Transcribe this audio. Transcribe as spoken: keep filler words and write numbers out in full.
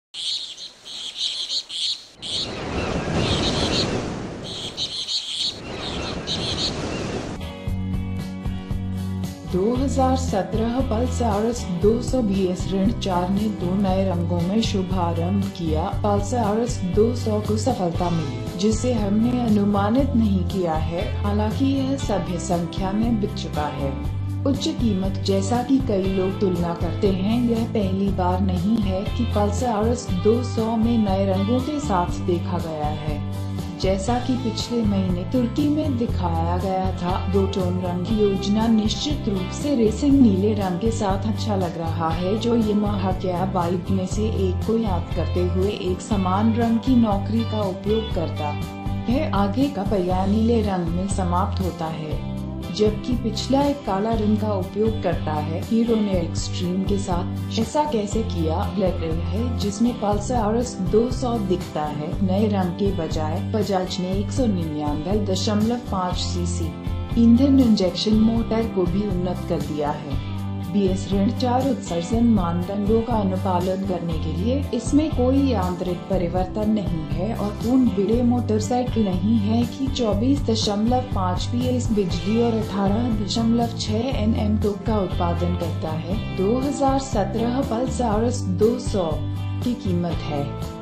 दो हज़ार सत्रह पल्सर दो सौ बी एस ऋण चार ने दो नए रंगों में शुभारंभ किया। पल्सर दो सौ को सफलता मिली, जिसे हमने अनुमानित नहीं किया है, हालांकि यह सभ्य संख्या में बिक चुका है। उच्च कीमत, जैसा कि कई लोग तुलना करते हैं, यह पहली बार नहीं है कि पल्सर दो सौ में नए रंगों के साथ देखा गया है। जैसा कि पिछले महीने तुर्की में दिखाया गया था, दो टोन रंग की योजना निश्चित रूप से रेसिंग नीले रंग के साथ अच्छा लग रहा है, जो यामाहा के बाइक में से एक को याद करते हुए एक समान रंग की नौकरी का उपयोग करता है। आगे का पहिया नीले रंग में समाप्त होता है, जबकि पिछला एक काला रंग का उपयोग करता है। हीरो ने एक्सट्रीम के साथ ऐसा कैसे किया? ब्लैक है, जिसमें पल्सर दो सौ दिखता है नए रंग के बजाय। बजाज ने एक सौ निन्यानवे दशमलव पाँच सीसी ईंधन इंजेक्शन मोटर को भी उन्नत कर दिया है। बी एस ऋण चार उत्सर्जन मानदंडों का अनुपालन करने के लिए इसमें कोई यांत्रिक परिवर्तन नहीं है और पूर्ण बड़े मोटरसाइकिल नहीं है कि चौबीस दशमलव पाँच पी एस बिजली और अठारह दशमलव छह एन एम टॉर्क का उत्पादन करता है। दो हज़ार सत्रह पल्सर दो सौ की कीमत है